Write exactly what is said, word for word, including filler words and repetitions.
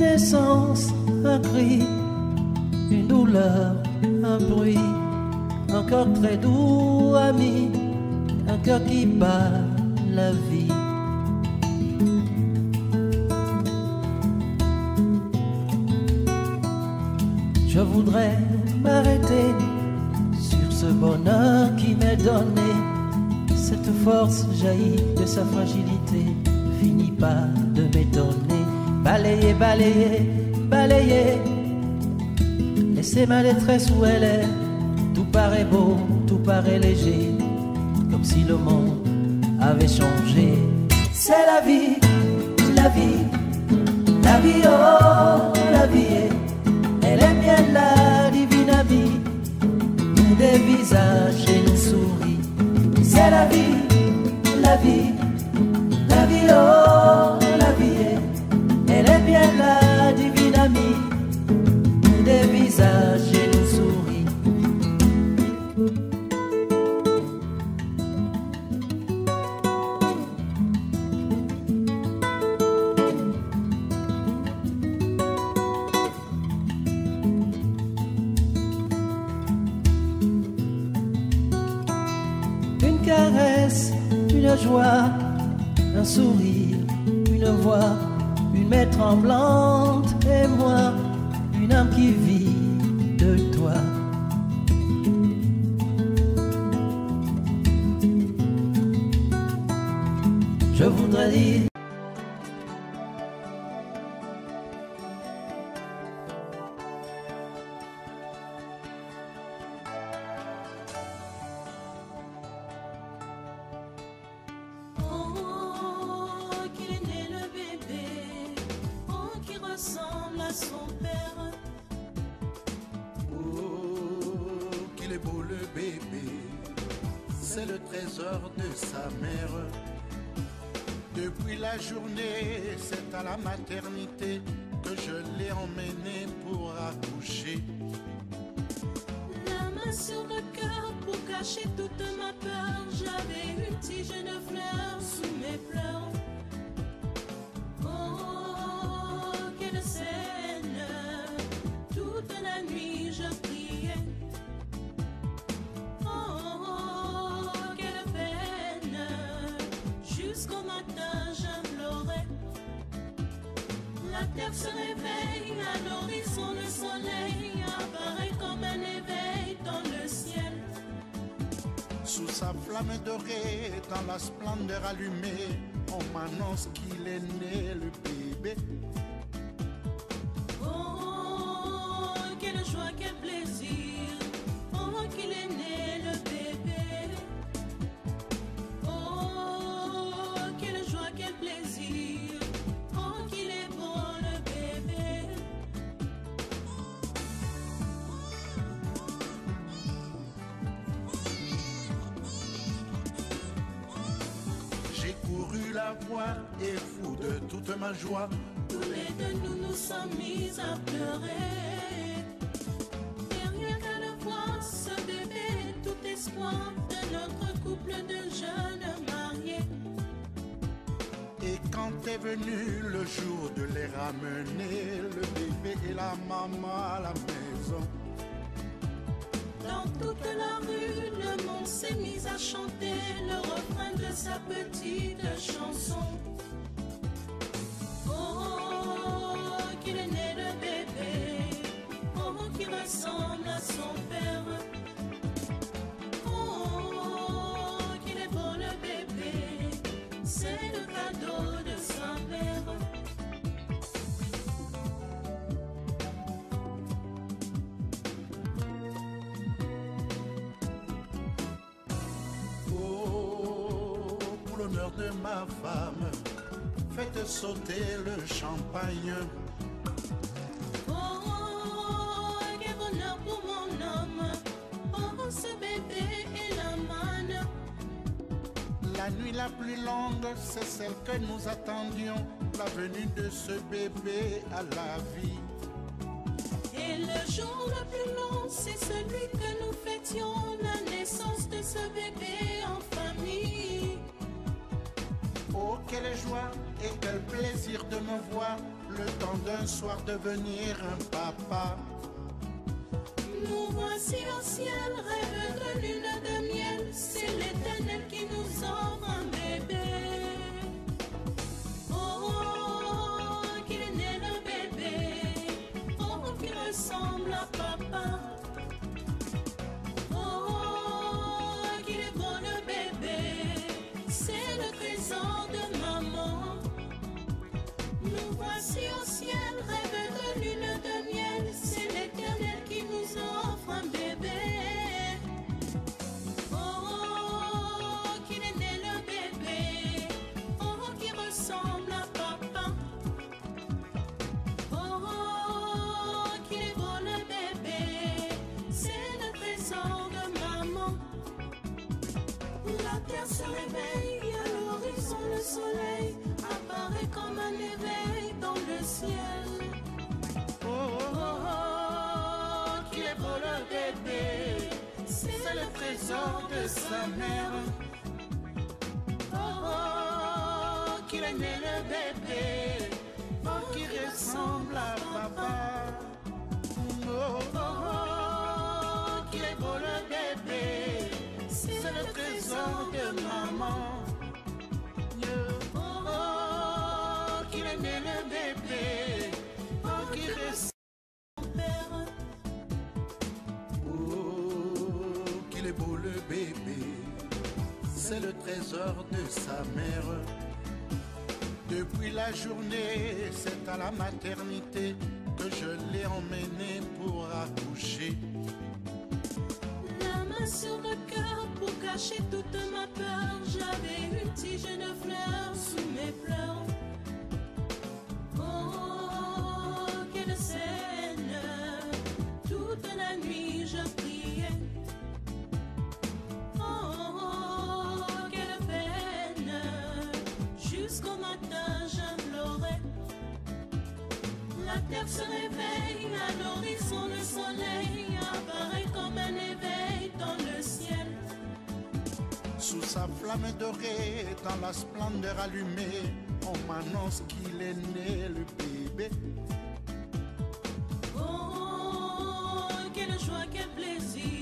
naissance, un cri, une douleur, un bruit, un cœur très doux, ami, un cœur qui bat la vie. Je voudrais m'arrêter sur ce bonheur qui m'est donné. Cette force jaillit de sa fragilité, finit pas de m'étonner. Balayer, balayer, balayer, laisser ma détresse où elle est. Tout paraît beau, tout paraît léger, comme si le monde avait changé. C'est la vie, la vie, la vie, oh, la vie, elle est bien la divine amie, nous des visages et nous souris. C'est la vie, la vie, la vie, oh, la vie, elle est bien la divine amie, nous des visages et nous souris. Une caresse, une joie, un sourire, une voix, une main tremblante et moi, une âme qui vit de toi. Je voudrais dire ressemble à son père. Oh, qu'il est beau le bébé, c'est le trésor de sa mère. Depuis la journée, c'est à la maternité que je l'ai emmené pour accoucher. La main sur le cœur pour cacher toute ma peur. J'avais une tige de fleurs sous mes pleurs. La terre se réveille, à l'horizon le soleil apparaît comme un éveil dans le ciel. Sous sa flamme dorée, dans la splendeur allumée, on m'annonce qu'il est né le bébé. Oh, quelle joie, quel plaisir, oh, qu'il est né le bébé. Oh, quelle joie, quel plaisir, oh, qu'il est beau le bébé. J'ai couru la voir et fou de toute ma joie, Tous les deux nous nous sommes mis à pleurer. Derrière qu'à le voir ce bébé, tout espoir de notre couple de jeunes mariés. et quand est venu le jour de les ramener, le bébé et la maman à la maison, Dans toute la rue, le monde s'est mis à chanter le refrain de sa petite chanson. Oh, qu'il est né le bébé, oh, qui ressemble à son père. Oh, qu'il est beau le bébé, c'est le cadeau de sa mère. oh, pour l'honneur de ma femme, faites sauter le champagne. Oh, quel bonheur pour mon homme, oh, ce bébé et la manne. La nuit la plus longue, c'est celle que nous attendions, la venue de ce bébé à la vie. Et le jour le plus long, c'est celui que nous fêtions, la naissance de ce bébé en famille. Oh, Oh, quelle joie et quel plaisir de me voir le temps d'un soir devenir un papa. Nous voici au ciel, rêve de lune de miel, c'est l'Éternel qui nous offre un bébé. Oh, qu'il est né le bébé, oh, qui ressemble à papa. Oh, qu'il est beau le bébé, c'est le trésor de maman. Nous voici au ciel, rêve de lune de miel, c'est l'Éternel qui nous offre un bébé. Oh, qu'il est né le bébé, oh, qui ressemble à papa. Oh, qu'il est beau le bébé, c'est le trésor de maman. La terre se réveille, à l'horizon le soleil apparaît comme un éveil dans le ciel. Oh, oh, Oh, oh, oh, qu'il est beau le bébé, c'est le trésor de sa mère. Oh, oh, qu'il est né le bébé, oh, qui ressemble à papa. Oh, Oh, oh, oh, qu'il est beau le bébé, c'est le trésor de maman. yeah. Oh, oh, qu'il est né le bébé, oh, qui ressemble à son père. Oh, qu'il est beau le bébé, c'est le trésor de sa mère. Depuis la journée, c'est à la maternité que je l'ai emmené pour accoucher. La main sur le cœur pour cacher toute ma peur. J'avais une tige de fleurs sous mes pleurs. Oh, quelle scène! Toute la nuit je priais. Oh, quelle peine! Jusqu'au matin j'implorais. La terre se réveille, à l'horizon le soleil apparaît comme un éveil dans le ciel. Sous sa flamme dorée, dans la splendeur allumée, on m'annonce qu'il est né le bébé. Oh, quelle joie, quel plaisir